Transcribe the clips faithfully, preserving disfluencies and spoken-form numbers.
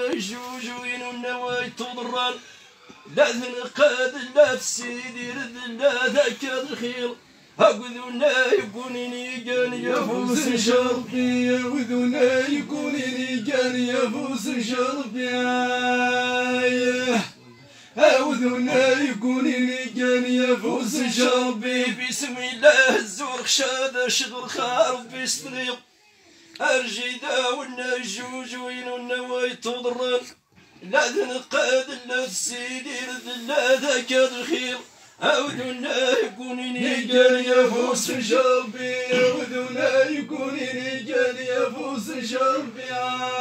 الجوجوين والنواي تضران لا ذنقاد لا تسيدي رد لا ذاك الخير هاوذونا يكونني كان يفوز شربي هاوذونا يكونني كان يفوز شربي هاوذونا يكونني كان يفوز شربي بسم الله الزور خشاد شغل خارب بيستغيب الرجيدا والنجوج وين والنواي تضرن لا ذنقاد لا تسيدي رد لا ذاك الخير هاوذونا يكونني كان يفوز شربي هاوذونا يكونني كان يفوز شربي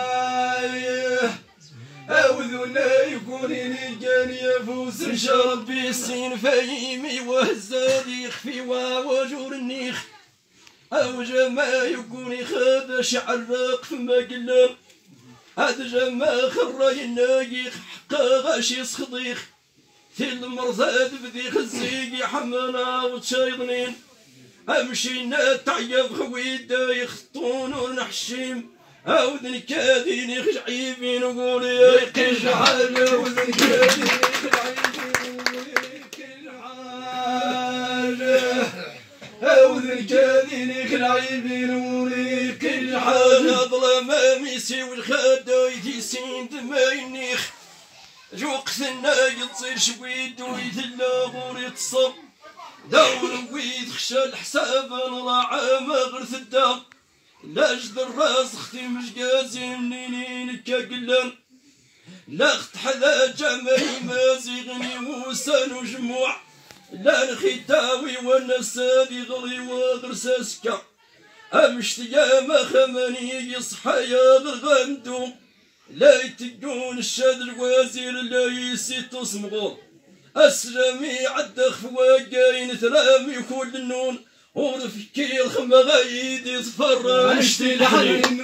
هاوذونا يكونني كان يفوز شربي السين فايمي وهزادي يخفي ووجور النيخ أو جما يكوني خاد شعرق فما قلم هاد جما خرى يناقيخ حقا غاشي صخضيخ في المرضاد بدي خزيقي حمنا وتشايضنين امشينا تعيب خويدا يخطون ونحشيم هاوذن كادين يخشعيبين وقولي يا قشعان هاوذن كادين يخشعيبين وقولي قشعان هاوذن كادين يخشعيبين وقولي قشعان ظلام ميسي والخادا يتيسين دماينيخ جوقتنا يتصير شويد ويتلا غوري تصب دور ويد خشى الحساب نراعى ما غرث الدار لا جد الراس اختي مش قازي منينين كقلن لا اخت حذا جمعي مازيغني وسان وجموع لا الختاوي والنسادي غلي وغرس سكا امشت يا ما خماني يصحى يا غرغندو لا يتقون الشاد الوزير لا يسي تصمغو اسلمي عد خواقين ثرامي كل النون ورفكي الخما غايدي تفرج اشتي الحنين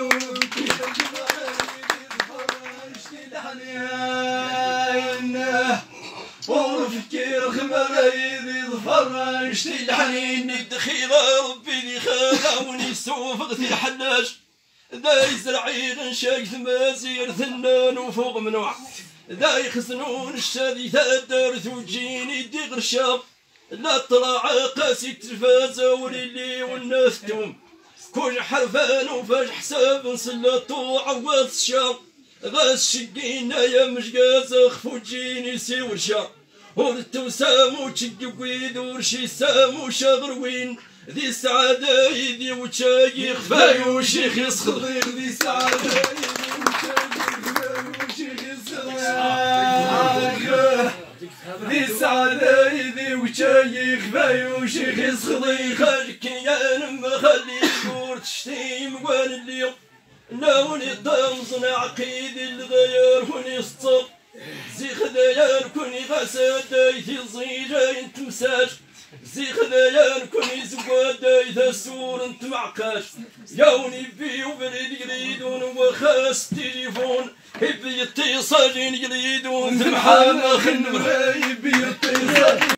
ورفكي الخما غايدي تفرج اشتي الحنين ندخيل ربي لي خاوني سوفغتي الحلاج ذا يزرعين شايث مازير ثنان وفوق منوع ذا يخزنون الشادي ثادر ثوجيني دي غرشاب لا طلع قاسي تلفازة وليلي والنافتوم كل حرفان وفاج حساب نسلطو عوض الشاب غاس شقينا يا مشقازة خفوجيني سيو الشاب ورتو سامو تشقي ويد ورشي سامو شاغروين ذي السعادة يدي وتشاقي خفاي وشيخ يسخضيق ذي السعادة يدي وتشاقي ذي السعادة يدي وتشاقي خفاي وشيخ يسخضيق خالك يا نما خلي الدور تشتيم وان اليوم ناوني الدم صنع عقيد الغير كوني الصب زي خذيان كوني غساد دايتي زيجين تمساج زي خذيان كوني زواد دايت السور انت معقاش يوني بي وبريد يريدون وخاس تليفون يبي يتصل يريدون ذبحان خنبر يبي يتصل